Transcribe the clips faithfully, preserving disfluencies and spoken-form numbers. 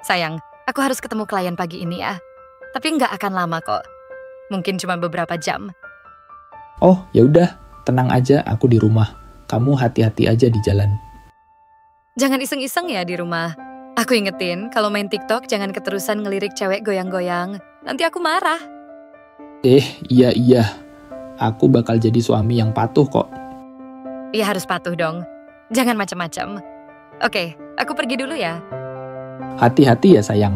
Sayang, aku harus ketemu klien pagi ini ya. Tapi nggak akan lama kok. Mungkin cuma beberapa jam. Oh, ya udah, tenang aja, aku di rumah. Kamu hati-hati aja di jalan. Jangan iseng-iseng ya di rumah. Aku ingetin, kalau main TikTok jangan keterusan ngelirik cewek goyang-goyang. Nanti aku marah. Eh, iya iya. Aku bakal jadi suami yang patuh kok. Iya harus patuh dong. Jangan macam-macam. Oke, aku pergi dulu ya. Hati-hati ya sayang.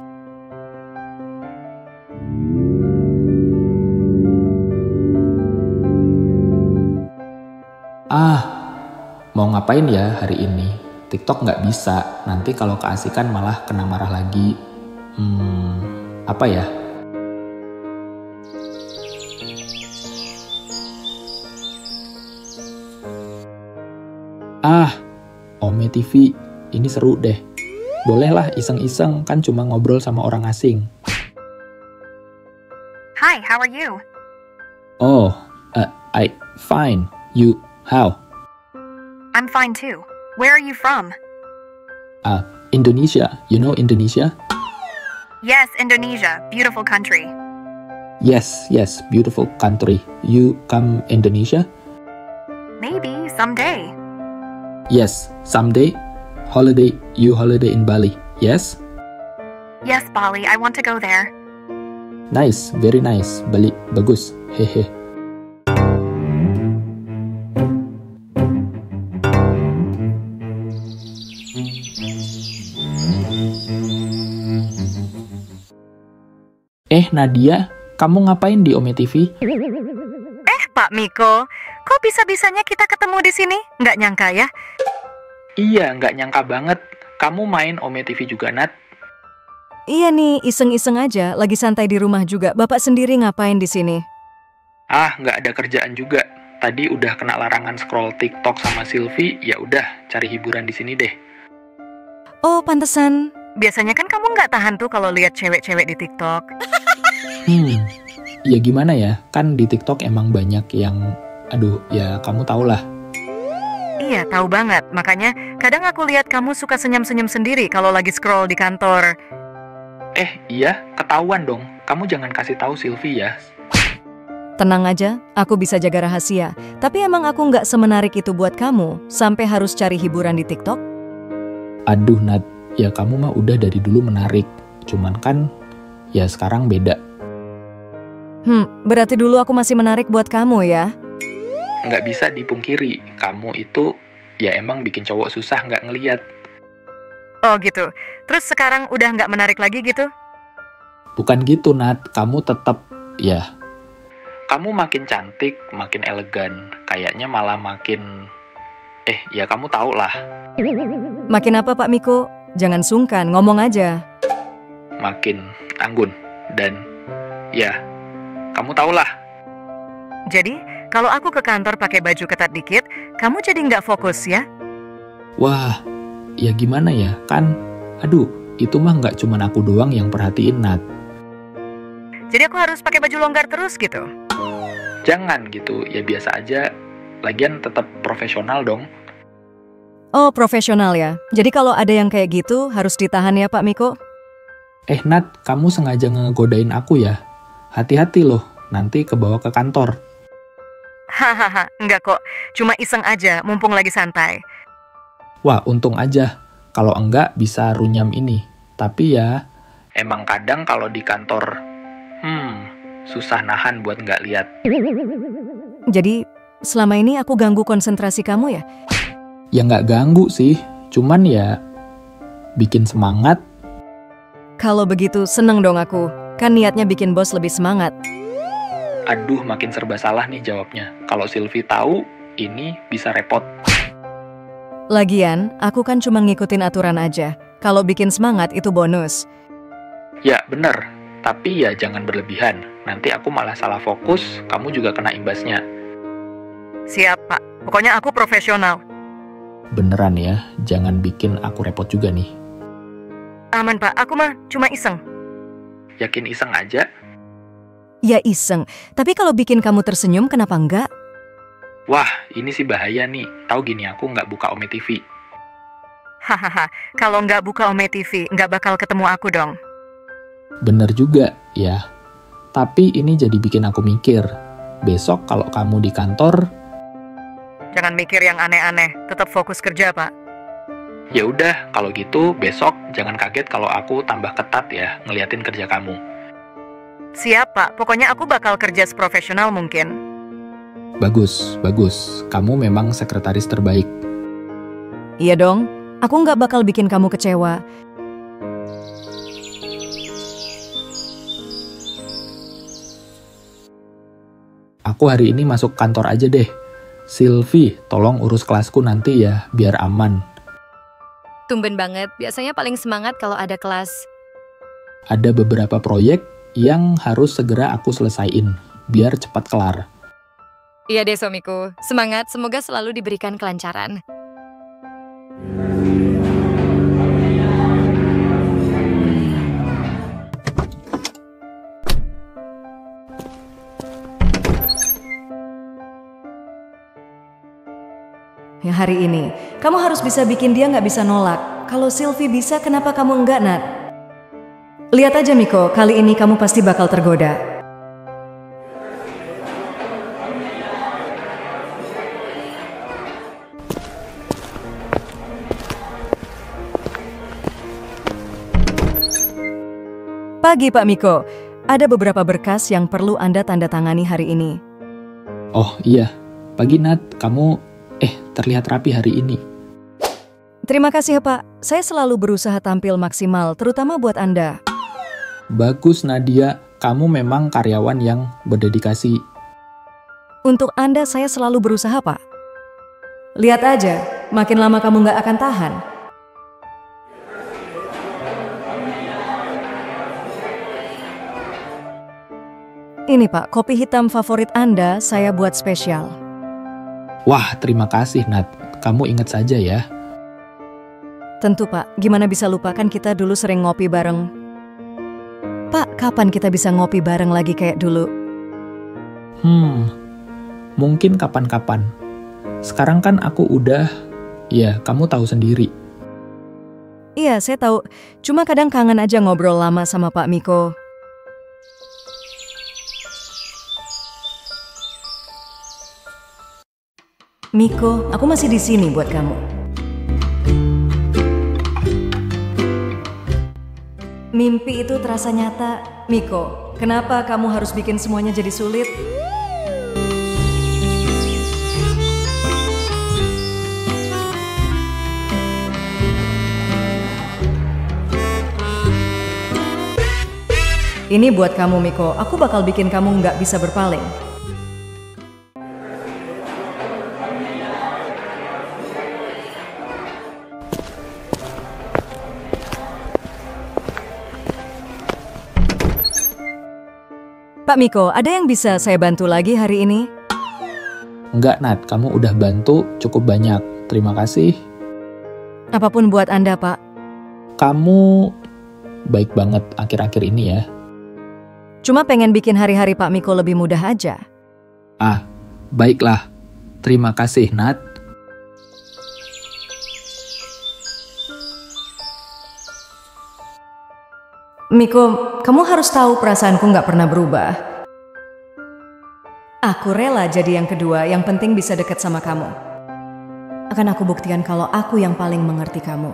Ah, mau ngapain ya hari ini? TikTok nggak bisa, nanti kalau keasikan malah kena marah lagi. Hmm, apa ya? Ah, Ome T V, ini seru deh. Bolehlah iseng-iseng, kan cuma ngobrol sama orang asing. Hi, how are you? Oh, uh, I fine. You, how? I'm fine too. Where are you from? Uh, Indonesia. You know Indonesia? Yes, Indonesia. Beautiful country. Yes, yes, beautiful country. You come Indonesia? Maybe, someday. Yes, someday. Holiday, you holiday in Bali, yes? Yes, Bali, I want to go there. Nice, very nice. Bali, bagus. Hehe. Eh, Nadia, kamu ngapain di Ome T V? Eh, Pak Miko, kok bisa-bisanya kita ketemu di sini? Nggak nyangka ya? Iya, nggak nyangka banget. Kamu main Ome T V juga, Nat? Iya nih, iseng-iseng aja, lagi santai di rumah juga. Bapak sendiri ngapain di sini? Ah, nggak ada kerjaan juga. Tadi udah kena larangan scroll TikTok sama Sylvie, ya udah cari hiburan di sini deh. Oh, pantesan. Biasanya kan kamu nggak tahan tuh kalau lihat cewek-cewek di TikTok. Hmm, ya gimana ya? Kan di TikTok emang banyak yang, aduh, ya kamu tau lah. Iya, tahu banget. Makanya kadang aku lihat kamu suka senyum-senyum sendiri kalau lagi scroll di kantor. Eh, iya, ketahuan dong. Kamu jangan kasih tahu Sylvie ya. Tenang aja, aku bisa jaga rahasia. Tapi emang aku nggak semenarik itu buat kamu, sampai harus cari hiburan di TikTok? Aduh, Nat, ya kamu mah udah dari dulu menarik. Cuman kan, ya sekarang beda. Hmm, berarti dulu aku masih menarik buat kamu ya? Nggak bisa dipungkiri, kamu itu ya emang bikin cowok susah nggak ngeliat. Oh gitu. Terus sekarang udah nggak menarik lagi gitu? Bukan gitu, Nat. Kamu tetap, ya. Kamu makin cantik, makin elegan. Kayaknya malah makin... Eh, ya kamu tau lah. Makin apa Pak Miko? Jangan sungkan, ngomong aja. Makin anggun. Dan, ya, kamu tau lah. Jadi, kalau aku ke kantor pakai baju ketat dikit, kamu jadi nggak fokus ya? Wah, ya gimana ya? Kan, aduh, itu mah nggak cuman aku doang yang perhatiin, Nat. Jadi aku harus pakai baju longgar terus gitu? Jangan gitu, ya biasa aja. Lagian tetap profesional dong. Oh, profesional ya. Jadi kalau ada yang kayak gitu, harus ditahan ya Pak Miko? Eh, Nat, kamu sengaja ngegodain aku ya? Hati-hati loh, nanti kebawa ke kantor. Hahaha, enggak kok. Cuma iseng aja, mumpung lagi santai. Wah, untung aja. Kalau enggak, bisa runyam ini. Tapi ya, emang kadang kalau di kantor, hmm, susah nahan buat nggak lihat. Jadi, selama ini aku ganggu konsentrasi kamu ya? Ya nggak ganggu sih, cuman ya bikin semangat. Kalau begitu, seneng dong aku. Kan niatnya bikin bos lebih semangat. Aduh, makin serba salah nih jawabnya. Kalau Sylvie tahu, ini bisa repot. Lagian, aku kan cuma ngikutin aturan aja. Kalau bikin semangat itu bonus. Ya, bener. Tapi ya jangan berlebihan. Nanti aku malah salah fokus, kamu juga kena imbasnya. Siap, Pak. Pokoknya aku profesional. Beneran ya, jangan bikin aku repot juga nih. Aman, Pak. Aku mah cuma iseng. Yakin iseng aja? Ya iseng. Tapi kalau bikin kamu tersenyum, kenapa enggak? Wah, ini sih bahaya nih. Tahu gini, aku nggak buka Ome T V. Hahaha, kalau nggak buka Ome T V, nggak bakal ketemu aku dong. Bener juga, ya. Tapi ini jadi bikin aku mikir. Besok kalau kamu di kantor, Jangan mikir yang aneh-aneh, tetap fokus kerja, Pak. ya udah kalau gitu besok jangan kaget kalau aku tambah ketat ya ngeliatin kerja kamu. Siap, Pak. Pokoknya aku bakal kerja seprofesional mungkin. Bagus, bagus. Kamu memang sekretaris terbaik. Iya dong, aku nggak bakal bikin kamu kecewa. Aku hari ini masuk kantor aja deh. Sylvie, tolong urus kelasku nanti ya, biar aman. Tumben banget, biasanya paling semangat kalau ada kelas. Ada beberapa proyek yang harus segera aku selesaiin, biar cepat kelar. Iya deh suamiku, semangat, semoga selalu diberikan kelancaran. Ya hari ini, kamu harus bisa bikin dia nggak bisa nolak. Kalau Sylvie bisa, kenapa kamu enggak, Nat? Lihat aja Miko, kali ini kamu pasti bakal tergoda. Pagi Pak Miko, ada beberapa berkas yang perlu Anda tanda tangani hari ini. Oh iya, pagi Nat, kamu eh terlihat rapi hari ini. Terima kasih ya Pak, saya selalu berusaha tampil maksimal, terutama buat Anda. Bagus Nadia, kamu memang karyawan yang berdedikasi. Untuk Anda saya selalu berusaha Pak. Lihat aja, makin lama kamu nggak akan tahan. Ini Pak, kopi hitam favorit Anda saya buat spesial. Wah, terima kasih Nat. Kamu ingat saja ya. Tentu Pak, gimana bisa lupa kan kita dulu sering ngopi bareng. Pak, kapan kita bisa ngopi bareng lagi kayak dulu? Hmm, mungkin kapan-kapan. Sekarang kan aku udah, ya kamu tahu sendiri. Iya, saya tahu. Cuma kadang kangen aja ngobrol lama sama Pak Miko. Miko, aku masih di sini buat kamu. Mimpi itu terasa nyata. Miko, kenapa kamu harus bikin semuanya jadi sulit? Ini buat kamu, Miko. Aku bakal bikin kamu nggak bisa berpaling. Pak Miko, ada yang bisa saya bantu lagi hari ini? Enggak Nat, kamu udah bantu cukup banyak. Terima kasih. Apapun buat Anda, Pak. Kamu baik banget akhir-akhir ini ya. Cuma pengen bikin hari-hari Pak Miko lebih mudah aja. Ah, baiklah. Terima kasih Nat. Miko, kamu harus tahu perasaanku nggak pernah berubah. Aku rela jadi yang kedua, yang penting bisa dekat sama kamu. Akan aku buktikan kalau aku yang paling mengerti kamu.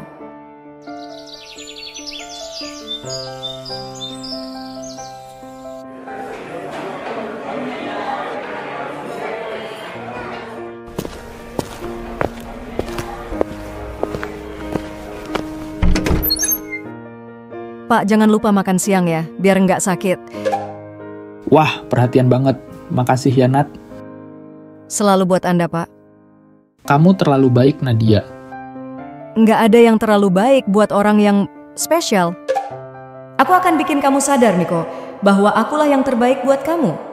Pak, jangan lupa makan siang ya, biar nggak sakit. Wah, perhatian banget. Makasih ya Nat. Selalu buat Anda, Pak. Kamu terlalu baik Nadia. Nggak ada yang terlalu baik buat orang yang spesial. Aku akan bikin kamu sadar, Miko, bahwa akulah yang terbaik buat kamu.